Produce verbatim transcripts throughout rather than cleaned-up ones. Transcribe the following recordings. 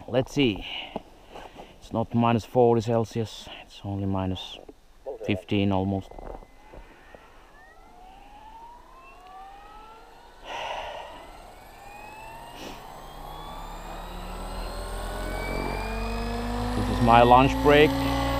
let's see. It's not minus forty Celsius, it's only minus fifteen almost. This is my lunch break.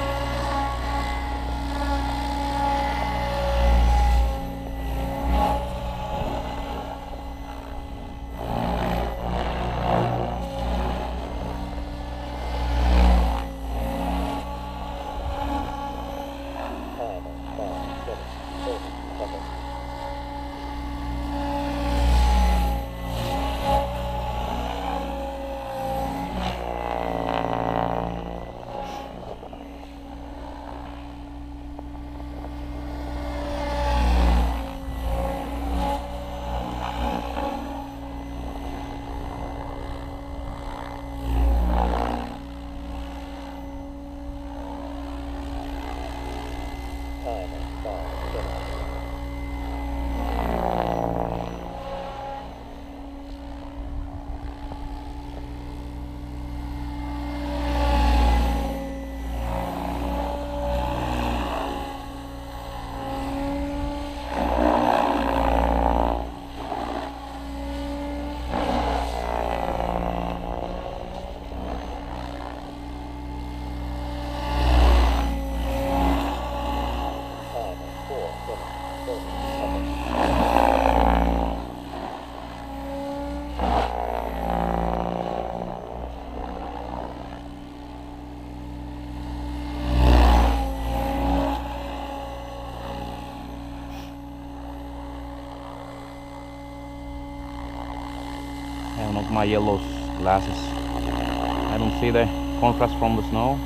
And not my yellow glasses. I don't see the contrast from the snow.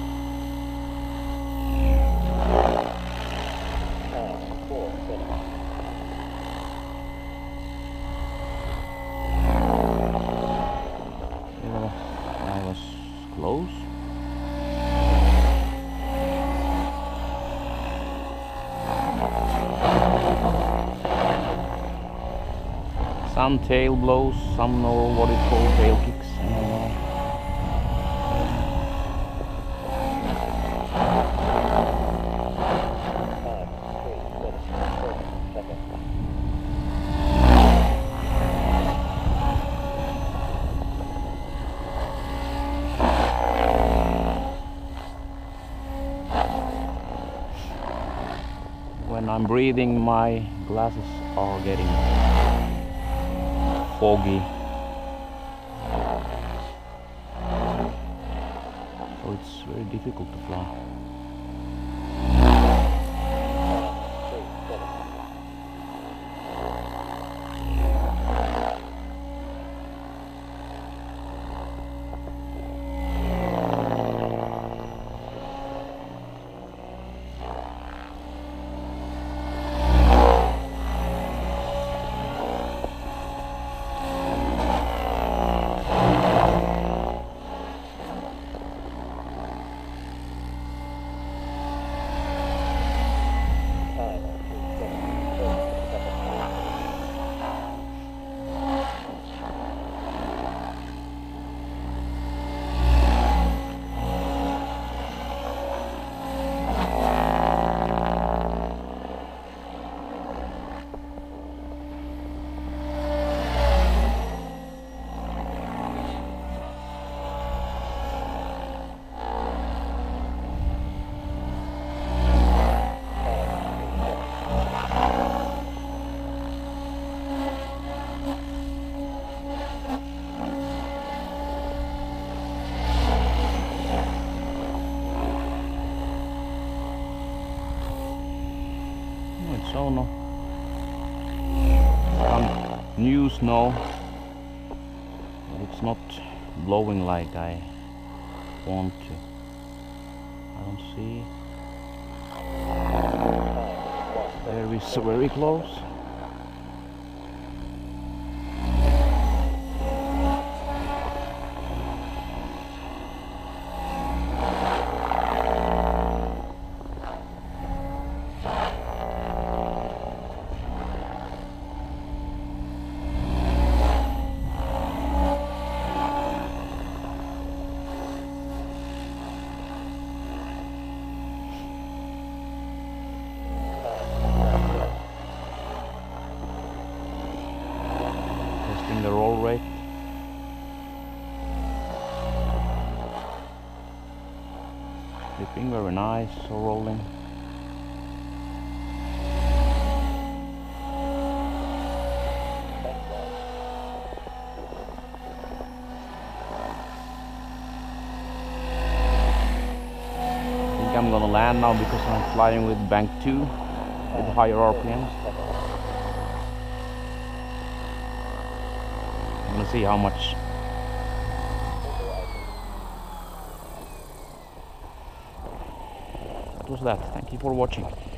Yeah, I was close. Some tail blows, some know what it's called, tail kicks, I don't know. When I'm breathing, my glasses are getting foggy, so it's very difficult to fly. So no, some new snow, but it's not blowing like I want to. I don't see. There is very close. rate. Flipping very nice, so rolling. I think I'm gonna land now because I'm flying with bank two with higher R P Ms. I'm gonna see how much. That was that. Thank you for watching.